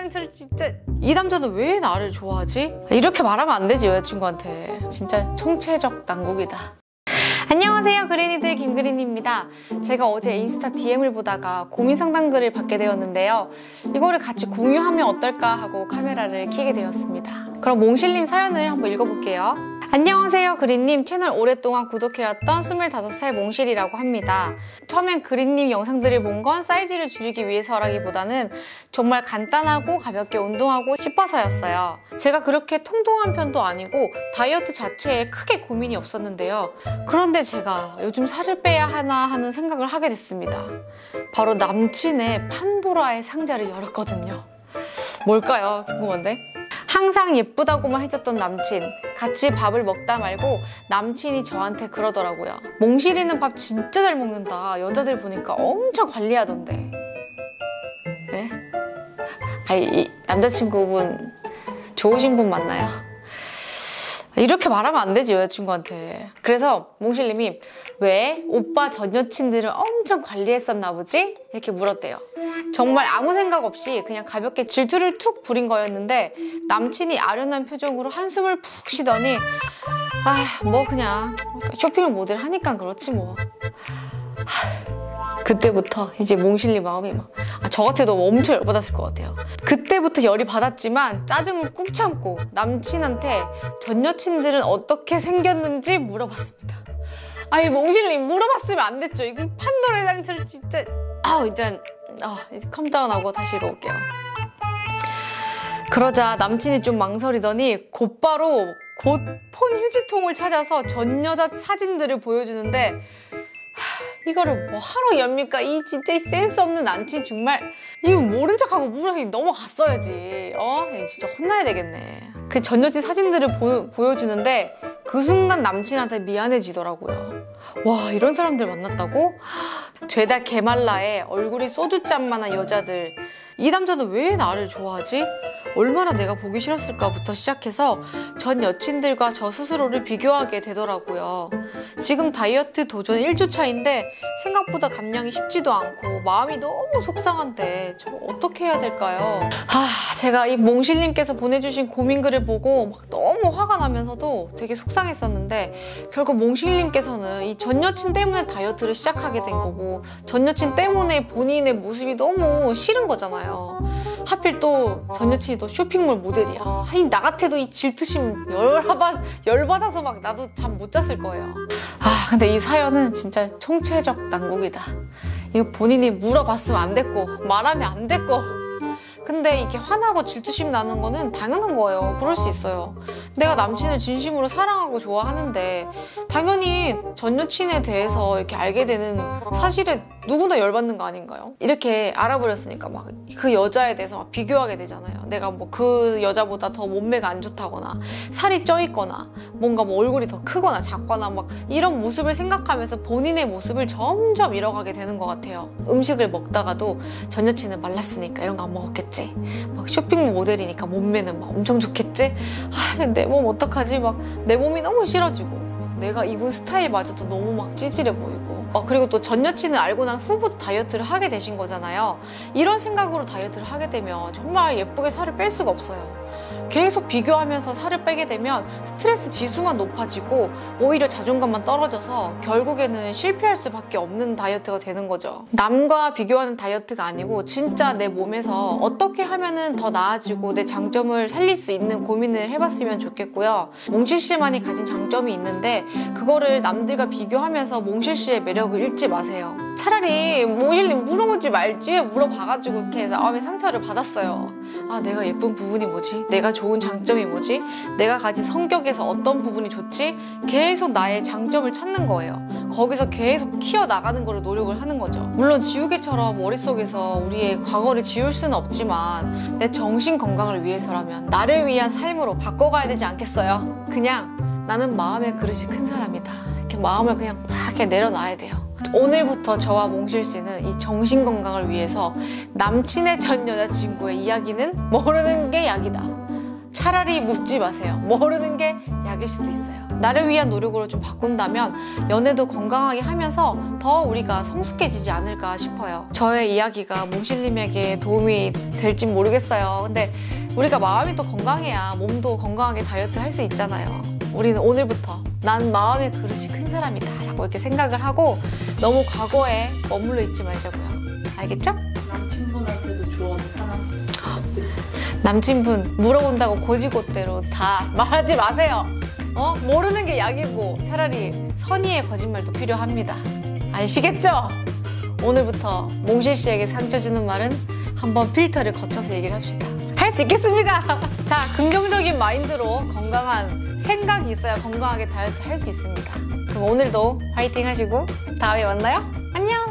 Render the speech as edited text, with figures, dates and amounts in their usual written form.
상처를 진짜. 이 남자는 왜 나를 좋아하지? 이렇게 말하면 안 되지, 여자친구한테. 진짜 총체적 난국이다. 안녕하세요, 그린이들 김그린입니다. 제가 어제 인스타 DM을 보다가 고민 상담글을 받게 되었는데요. 이거를 같이 공유하면 어떨까 하고 카메라를 켜게 되었습니다. 그럼 몽실님 사연을 한번 읽어볼게요. 안녕하세요, 그린님. 채널 오랫동안 구독해왔던 25살 몽실이라고 합니다. 처음엔 그린님 영상들을 본 건 사이즈를 줄이기 위해서라기보다는 정말 간단하고 가볍게 운동하고 싶어서였어요. 제가 그렇게 통통한 편도 아니고 다이어트 자체에 크게 고민이 없었는데요. 그런데 제가 요즘 살을 빼야 하나 하는 생각을 하게 됐습니다. 바로 남친의 판도라의 상자를 열었거든요. 뭘까요? 궁금한데? 항상 예쁘다고만 해줬던 남친, 같이 밥을 먹다 말고 남친이 저한테 그러더라고요. 몽실이는 밥 진짜 잘 먹는다. 여자들 보니까 엄청 관리하던데. 네? 이 남자친구분 좋으신 분 맞나요? 이렇게 말하면 안 되지, 여자친구한테. 그래서 몽실님이 왜 오빠 전 여친들을 엄청 관리했었나 보지? 이렇게 물었대요. 정말 아무 생각 없이 그냥 가볍게 질투를 툭 부린 거였는데 남친이 아련한 표정으로 한숨을 푹 쉬더니 뭐 그냥 쇼핑을 모델 하니까 그렇지 뭐. 그때부터 이제 몽실리 마음이 막 저 같아도 엄청 열받았을 것 같아요. 그때부터 열이 받았지만 짜증을 꾹 참고 남친한테 전 여친들은 어떻게 생겼는지 물어봤습니다. 몽실님 물어봤으면 안 됐죠. 이거 판도라의 상처를 진짜. 일단 컴다운하고 다시 읽어볼게요. 그러자 남친이 좀 망설이더니 곧바로 폰 휴지통을 찾아서 전 여자 사진들을 보여주는데 이거를 뭐 하러 엽니까? 이 진짜 센스 없는 남친 정말. 이거 모른 척하고 물어서 넘어갔어야지. 진짜 혼나야 되겠네. 그 전 여친 사진들을 보여주는데 그 순간 남친한테 미안해지더라고요. 와, 이런 사람들 만났다고? 죄다 개말라에 얼굴이 소주잔만한 여자들. 이 남자는 왜 나를 좋아하지? 얼마나 내가 보기 싫었을까부터 시작해서 전 여친들과 저 스스로를 비교하게 되더라고요. 지금 다이어트 도전 1주 차인데 생각보다 감량이 쉽지도 않고 마음이 너무 속상한데 저 어떻게 해야 될까요? 제가 이 몽실님께서 보내주신 고민글을 보고 막 너무 화가 나면서도 되게 속상했었는데 결국 몽실님께서는 이 전 여친 때문에 다이어트를 시작하게 된 거고 전 여친 때문에 본인의 모습이 너무 싫은 거잖아요. 하필 또 전 여친이 또 쇼핑몰 모델이야. 나 같아도 이 질투심 열받아서 막 나도 잠 못 잤을 거예요. 근데 이 사연은 진짜 총체적 난국이다. 이거 본인이 물어봤으면 안 됐고 말하면 안 됐고. 근데 이렇게 화나고 질투심 나는 거는 당연한 거예요. 그럴 수 있어요. 내가 남친을 진심으로 사랑하고 좋아하는데 당연히 전 여친에 대해서 이렇게 알게 되는 사실에 누구나 열받는 거 아닌가요? 이렇게 알아버렸으니까 막 그 여자에 대해서 막 비교하게 되잖아요. 내가 뭐 그 여자보다 더 몸매가 안 좋다거나 살이 쪄 있거나 뭔가 뭐 얼굴이 더 크거나 작거나 막 이런 모습을 생각하면서 본인의 모습을 점점 잃어가게 되는 것 같아요. 음식을 먹다가도 전 여친은 말랐으니까 이런 거 안 먹었겠지. 막 쇼핑몰 모델이니까 몸매는 막 엄청 좋겠지. 내 몸 어떡하지? 막 내 몸이 너무 싫어지고 내가 입은 스타일마저도 너무 막 찌질해 보이고 그리고 또 전 여친을 알고 난 후부터 다이어트를 하게 되신 거잖아요. 이런 생각으로 다이어트를 하게 되면 정말 예쁘게 살을 뺄 수가 없어요. 계속 비교하면서 살을 빼게 되면 스트레스 지수만 높아지고 오히려 자존감만 떨어져서 결국에는 실패할 수밖에 없는 다이어트가 되는 거죠. 남과 비교하는 다이어트가 아니고 진짜 내 몸에서 어떻게 하면은 더 나아지고 내 장점을 살릴 수 있는 고민을 해봤으면 좋겠고요. 몽실 씨만이 가진 장점이 있는데 그거를 남들과 비교하면서 몽실 씨의 매력을 잃지 마세요. 차라리 몽실님 물어보지 말지 물어봐가지고 이렇게 해서 마음의 상처를 받았어요. 내가 예쁜 부분이 뭐지? 내가 좋은 장점이 뭐지? 내가 가진 성격에서 어떤 부분이 좋지? 계속 나의 장점을 찾는 거예요. 거기서 계속 키워나가는 거를 노력을 하는 거죠. 물론 지우개처럼 머릿속에서 우리의 과거를 지울 수는 없지만 내 정신 건강을 위해서라면 나를 위한 삶으로 바꿔가야 되지 않겠어요? 그냥 나는 마음의 그릇이 큰 사람이다. 이렇게 마음을 그냥 막 이렇게 내려놔야 돼요. 오늘부터 저와 몽실 씨는 이 정신 건강을 위해서 남친의 전 여자친구의 이야기는 모르는 게 약이다. 차라리 묻지 마세요. 모르는 게 약일 수도 있어요. 나를 위한 노력으로 좀 바꾼다면 연애도 건강하게 하면서 더 우리가 성숙해지지 않을까 싶어요. 저의 이야기가 몽실님에게 도움이 될진 모르겠어요. 근데 우리가 마음이 또 건강해야 몸도 건강하게 다이어트 할 수 있잖아요. 우리는 오늘부터 난 마음의 그릇이 큰 사람이다 라고 이렇게 생각을 하고 너무 과거에 머물러 있지 말자고요. 알겠죠? 남친분한테도 조언 하나 부탁드립니다. 남친분 물어본다고 고지고대로 다 말하지 마세요. 모르는 게 약이고 차라리 선의의 거짓말도 필요합니다. 아시겠죠? 오늘부터 몽실 씨에게 상처 주는 말은 한번 필터를 거쳐서 얘기를 합시다. 할 수 있겠습니까? 자, 긍정적인 마인드로 건강한 생각이 있어야 건강하게 다이어트 할 수 있습니다. 그럼 오늘도 화이팅 하시고 다음에 만나요. 안녕!